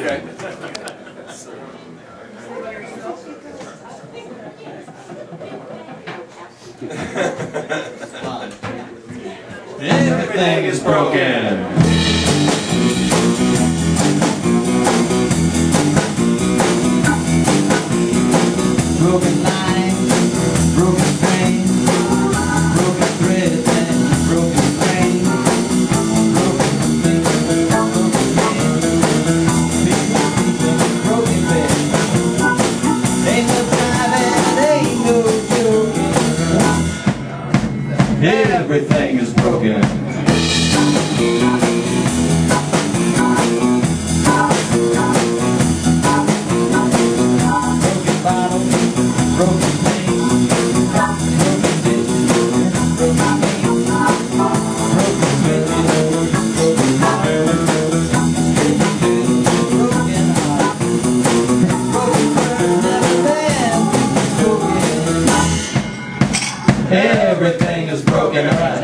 Okay. Everything is broken. Broken lines, broken trains, broken threads and broken trains, broken things, broken hands, people, broken beds. Ain't no driving, ain't no joking. Everything is broken. Broken things, broken dishes, broken games, broken switches, broken hearts, broken hearts, broken words never been spoken. Everything is broken, alright.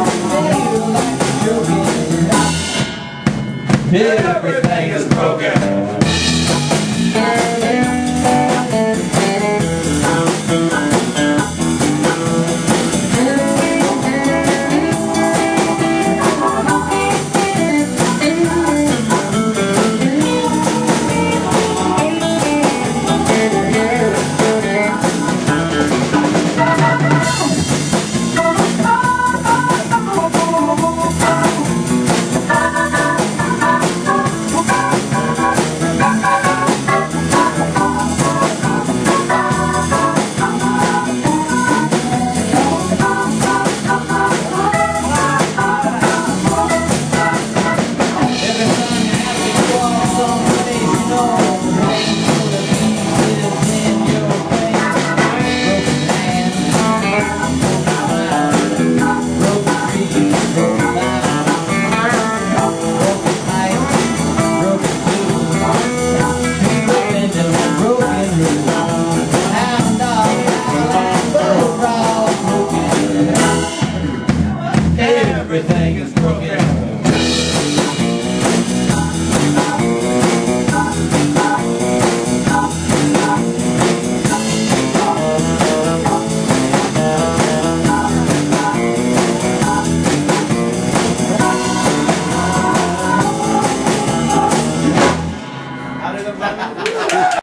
Everything is broken.